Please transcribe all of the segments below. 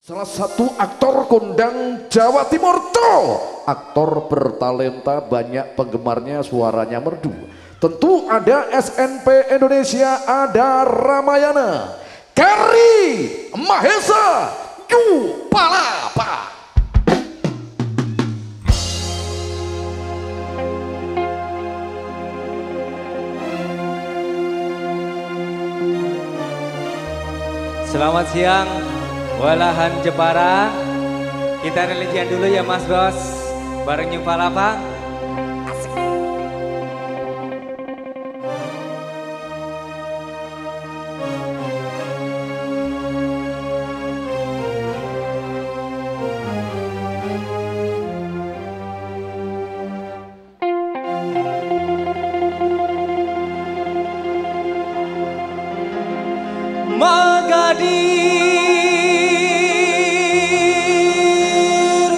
Salah satu aktor kondang Jawa Timur tuh, aktor bertalenta, banyak penggemarnya, suaranya merdu. Tentu ada SNP Indonesia, ada Ramayana, Kari Mahesa Yupalapa. Selamat siang, walahan Jepara. Kita religian dulu ya Mas Bos, bareng Yupalapa. Asik. Magadir,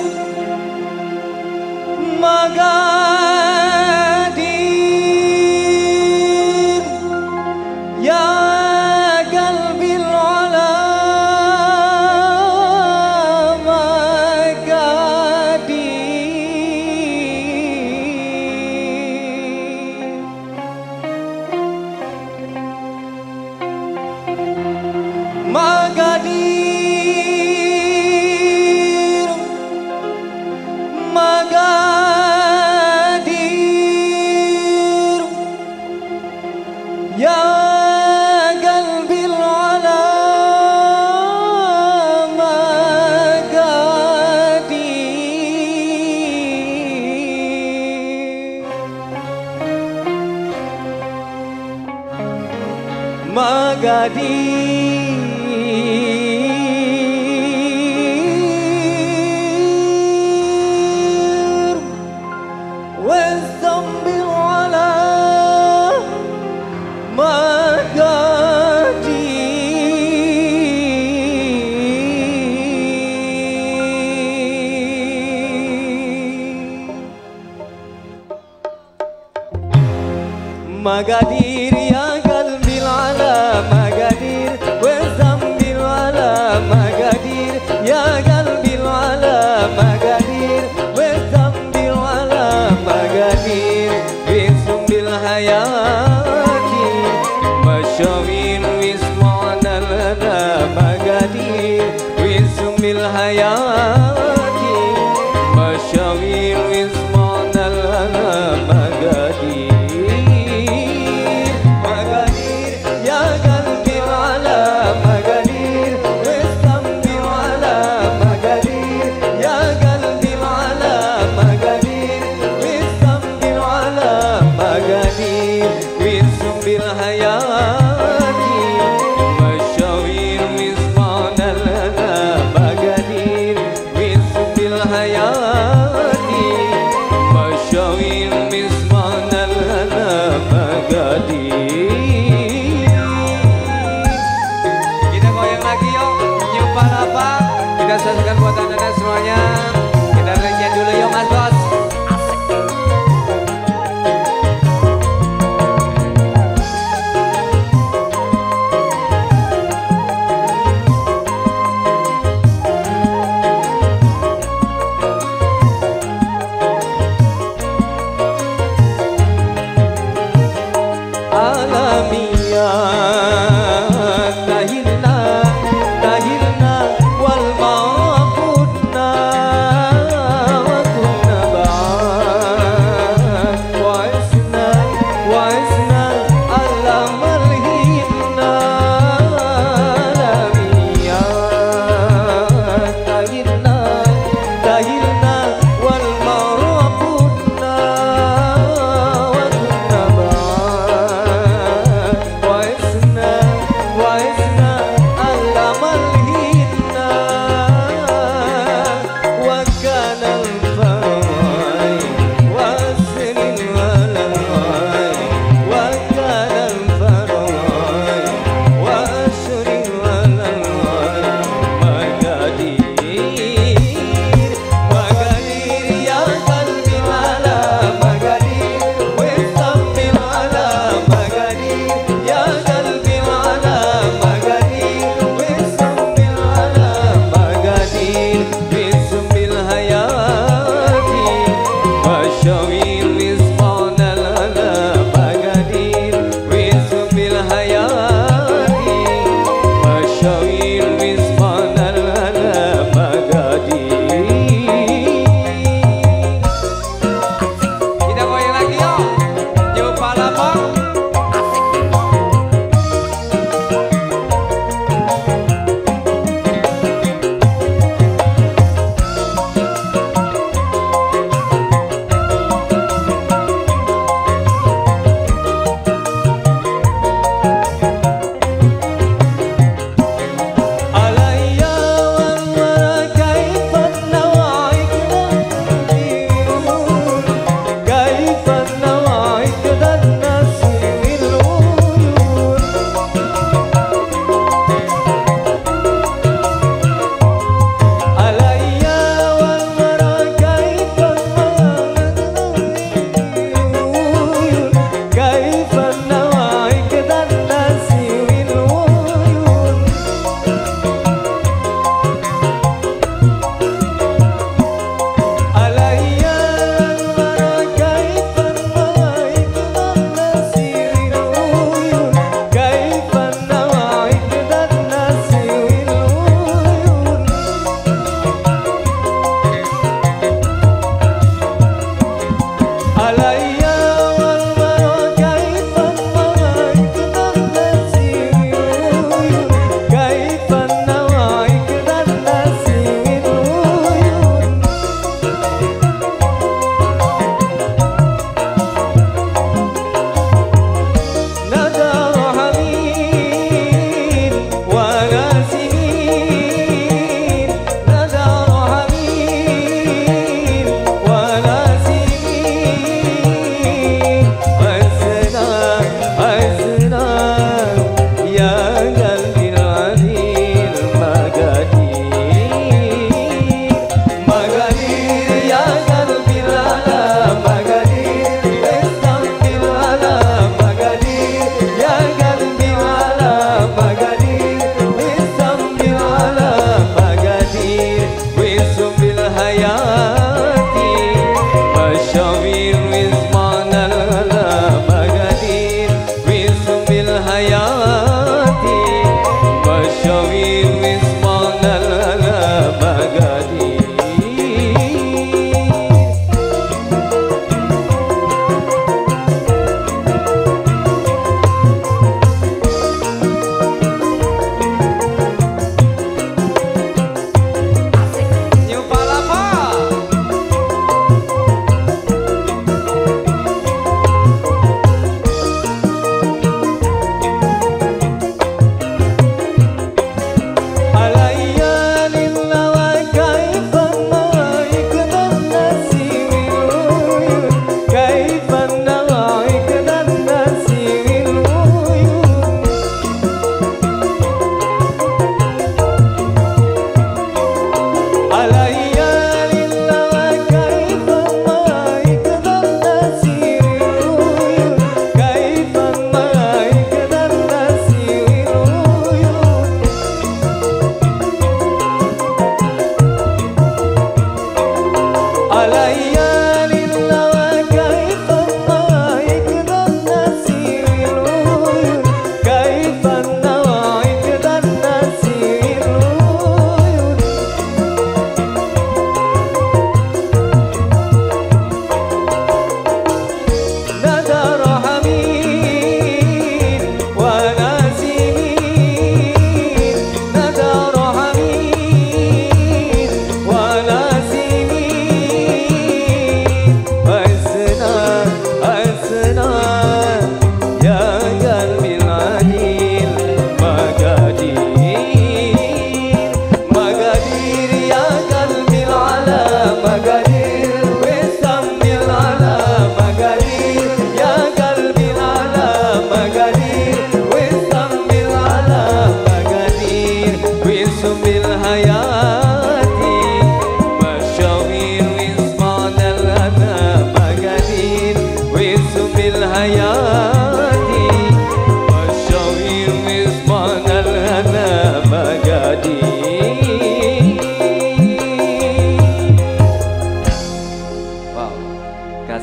Magadir, ya qalbil ula Magadir, Magadir, ya qalbil ula Magadir, Magadir. Magadir ya qalbil ala Magadir, wazambil ala Magadir, ya qalbil ala Magadir, wazambil ala Magadir, bismil hayati masyawin wismana lana Magadir, bismil hayati masyawin wismana lana Magadir. Kita goyang lagi yuk, Yupalapa. Kita saksikan buat anda semuanya. Kita religian dulu yuk Mas Bos. Tahirna wal ma'budna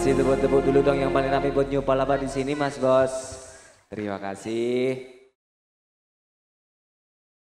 kasih, tepuk-tepuk dulu dong yang paling rapi buat New Palapa di sini Mas Bos. Terima kasih.